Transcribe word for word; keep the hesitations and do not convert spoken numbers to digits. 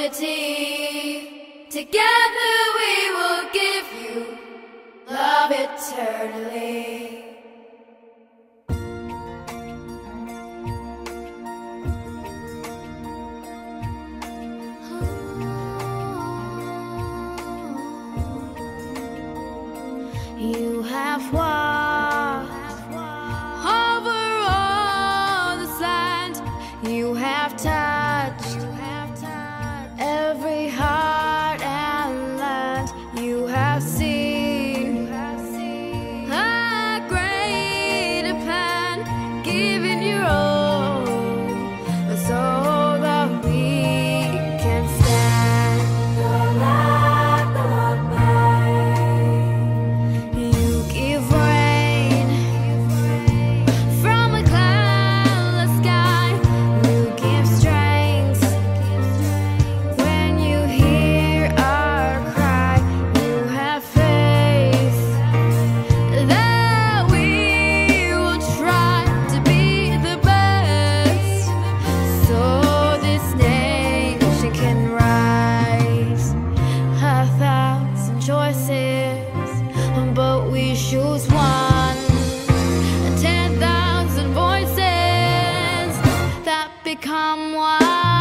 unity. Together we will give you love eternally. You have walked over all this land. You have touched every heart and land. You have seen a greater plan, giving your all so that we can stand. The land of man. You give rain from a cloudless sky. You give strength when you hear our cry. You have faith that we will try to be the best, so this nation can rise. A thousand choices, but we choose one. Ten thousand voices that become one.